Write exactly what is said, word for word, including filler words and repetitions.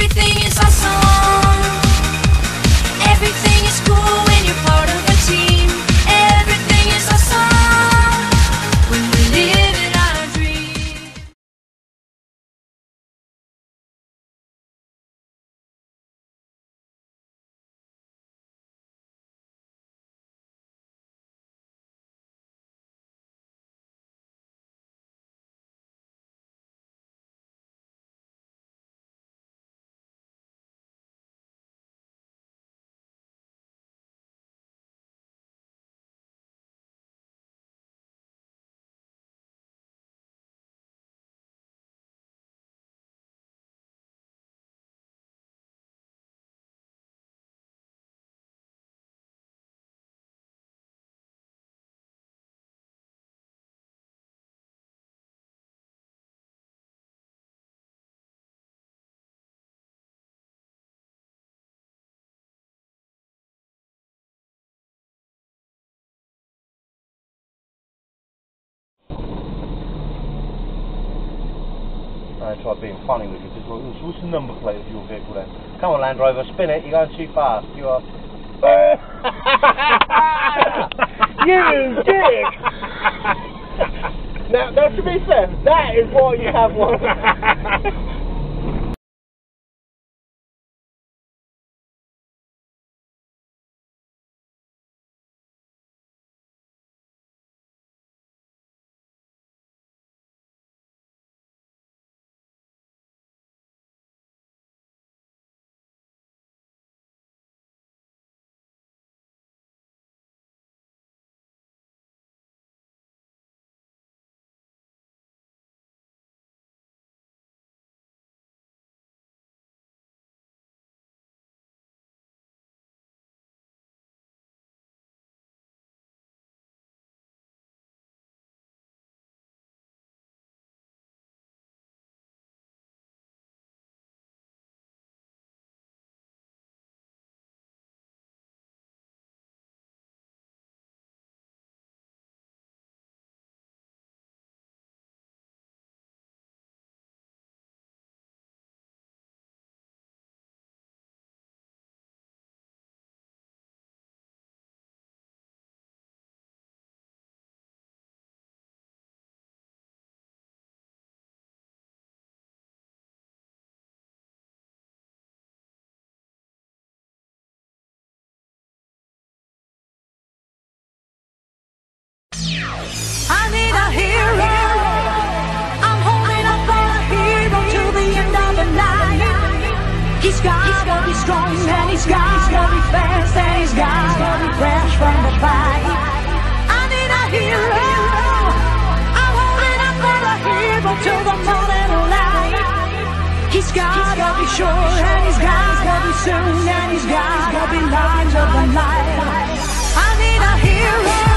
Everything is awesome. Everything is cool when you're part of a team. Everything is awesome when we live in our dream. I tried being funny with you. Just like, what's the number plate of your vehicle then? Come on, Land Rover, spin it. You're going too fast. You are. You dick! Now, now, to be fair, that is why you have one. I need a hero. I'm holding up for a hero till the end of the night. He's gotta be strong and he's gotta be fast and he's gotta be fresh from the fight. I need a hero. I'm holding up for a hero till the morning light. He's gotta be sure and he's gotta be soon and he's gotta be light of the night. I need a hero.